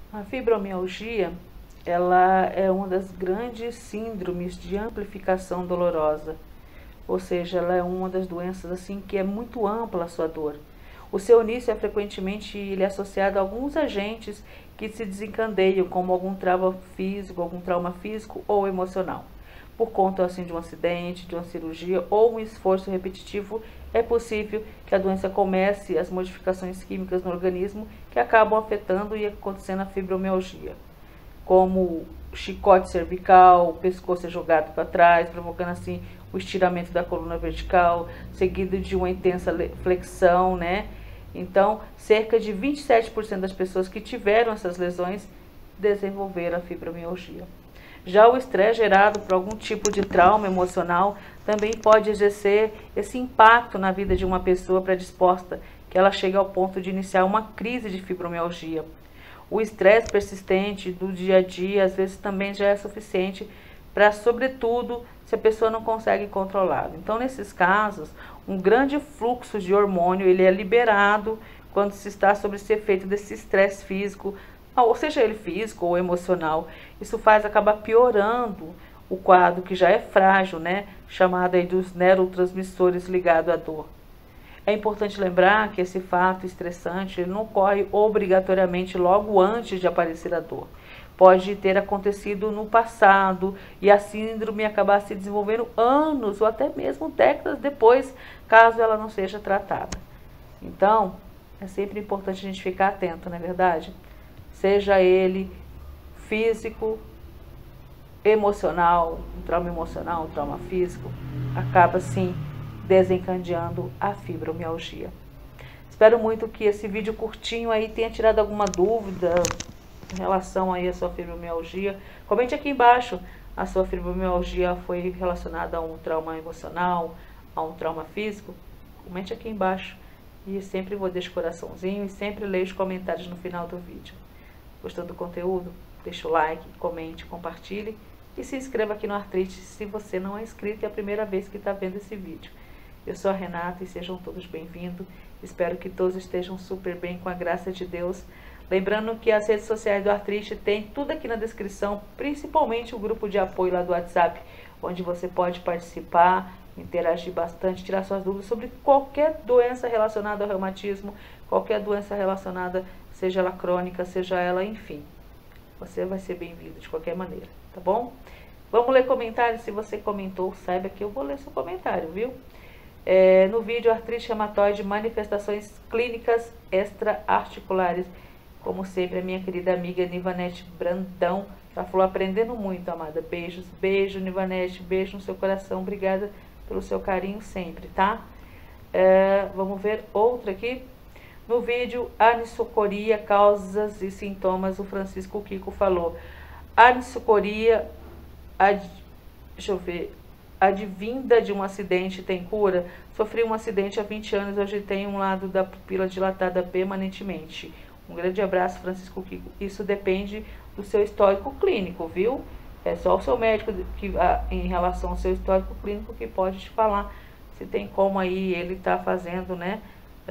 A fibromialgia, ela é uma das grandes síndromes de amplificação dolorosa, ou seja, ela é uma das doenças assim que é muito ampla a sua dor. O seu início é frequentemente ele é associado a alguns agentes que se desencadeiam, como algum trauma físico ou emocional. Por conta assim de um acidente, de uma cirurgia ou um esforço repetitivo, é possível que a doença comece as modificações químicas no organismo que acabam afetando e acontecendo a fibromialgia, como chicote cervical, o pescoço é jogado para trás, provocando assim o estiramento da coluna vertical, seguido de uma intensa flexão, né? Então, cerca de 27% das pessoas que tiveram essas lesões desenvolveram a fibromialgia. Já o estresse gerado por algum tipo de trauma emocional também pode exercer esse impacto na vida de uma pessoa predisposta, que ela chega ao ponto de iniciar uma crise de fibromialgia. O estresse persistente do dia a dia, às vezes, também já é suficiente para, sobretudo, se a pessoa não consegue controlar. Então, nesses casos, um grande fluxo de hormônio ele é liberado quando se está sob esse efeito desse estresse físico, ou seja ele físico ou emocional. Isso acaba piorando o quadro que já é frágil, né? Chamado aí dos neurotransmissores ligados à dor. É importante lembrar que esse fato estressante ele não ocorre obrigatoriamente logo antes de aparecer a dor. Pode ter acontecido no passado e a síndrome acabar se desenvolvendo anos ou até mesmo décadas depois, caso ela não seja tratada. Então, é sempre importante a gente ficar atento, não é verdade? Seja ele físico, emocional, um trauma físico, acaba sim desencadeando a fibromialgia. Espero muito que esse vídeo curtinho aí tenha tirado alguma dúvida em relação aí à sua fibromialgia. Comente aqui embaixo, a sua fibromialgia foi relacionada a um trauma emocional, a um trauma físico? Comente aqui embaixo. E sempre vou deixar o coraçãozinho e sempre leio os comentários no final do vídeo. Gostou do conteúdo? Deixa o like, comente, compartilhe e se inscreva aqui no Artrite se você não é inscrito e é a primeira vez que está vendo esse vídeo. Eu sou a Renata e sejam todos bem-vindos. Espero que todos estejam super bem com a graça de Deus. Lembrando que as redes sociais do Artrite tem tudo aqui na descrição, principalmente o grupo de apoio lá do WhatsApp, onde você pode participar, interagir bastante, tirar suas dúvidas sobre qualquer doença relacionada ao reumatismo, qualquer doença relacionada, seja ela crônica, seja ela, enfim. Você vai ser bem-vindo de qualquer maneira, tá bom? Vamos ler comentários. Se você comentou, saiba que eu vou ler seu comentário, viu? No vídeo artrite reumatoide, manifestações clínicas extra-articulares. Como sempre, a minha querida amiga Nivanete Brandão já falou, aprendendo muito, amada. Beijos, beijo, Nivanete, beijo no seu coração. Obrigada pelo seu carinho sempre, tá? Vamos ver outra aqui. No vídeo, anisocoria, causas e sintomas, o Francisco Kiko falou. Anisocoria, deixa eu ver, advinda de um acidente tem cura? Sofri um acidente há 20 anos, hoje tenho um lado da pupila dilatada permanentemente. Um grande abraço, Francisco Kiko. Isso depende do seu histórico clínico, viu? É só o seu médico que, em relação ao seu histórico clínico, que pode te falar se tem como aí ele tá fazendo, né,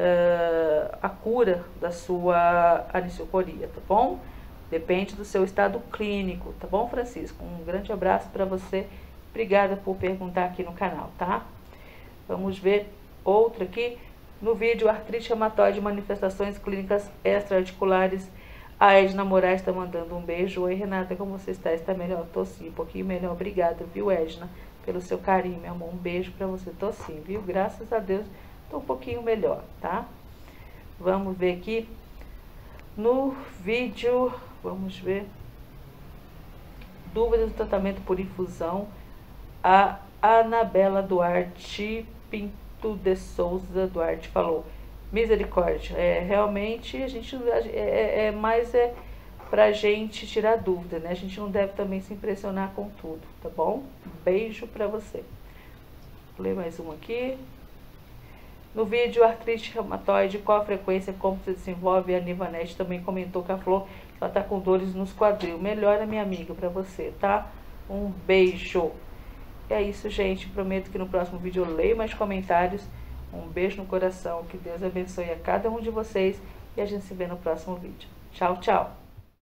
a cura da sua anisocoria, tá bom? Depende do seu estado clínico, tá bom, Francisco? Um grande abraço para você. Obrigada por perguntar aqui no canal, tá? Vamos ver outra aqui. No vídeo, artrite reumatoide, manifestações clínicas extra-articulares. A Edna Moraes está mandando um beijo. Oi, Renata, como você está? Está melhor? Tô sim, um pouquinho melhor. Obrigada, viu, Edna, pelo seu carinho, meu amor. Um beijo para você. Tô sim, viu? Graças a Deus, tô um pouquinho melhor, tá? Vamos ver aqui. No vídeo, vamos ver. Dúvidas do tratamento por infusão. A Anabela Duarte Pinto de Souza Duarte falou, misericórdia, realmente a gente mais pra gente tirar dúvida, né? A gente não deve também se impressionar com tudo, tá bom? Beijo pra você. Vou ler mais um aqui. No vídeo artrite reumatoide, qual a frequência, como se desenvolve? A Nivanete também comentou que ela falou que ela tá com dores nos quadril. Melhora, minha amiga, pra você, tá? Um beijo. É isso, gente. Prometo que no próximo vídeo eu leio mais comentários. Um beijo no coração. Que Deus abençoe a cada um de vocês. E a gente se vê no próximo vídeo. Tchau, tchau.